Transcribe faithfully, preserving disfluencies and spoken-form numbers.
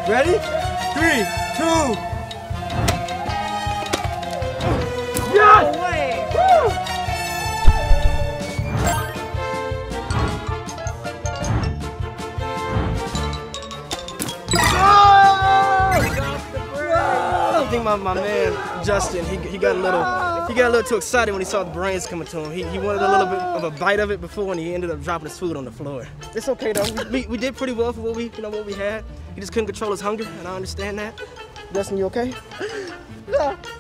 Ready? Three, two. Yes! No way! Woo! I think my, my man Justin, he, he got a little he got a little too excited when he saw the brains coming to him. He, he wanted a little bit of a bite of it before, and he ended up dropping his food on the floor. It's okay though. We, we, we did pretty well for what we you know what we had. He just couldn't control his hunger, and I understand that. Justin, you okay? No.